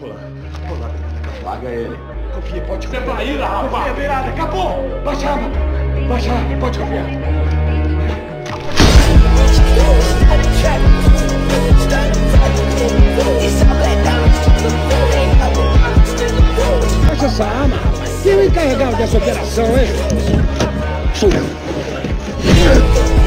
Larga ele. Confia, pode confiar. Traíra, rapaz. Confia, virada, acabou. Baixa a arma. Baixa a arma, pode confiar. Baixa essa arma, rapaz. Quem é o encarregado dessa operação, hein? Sou eu.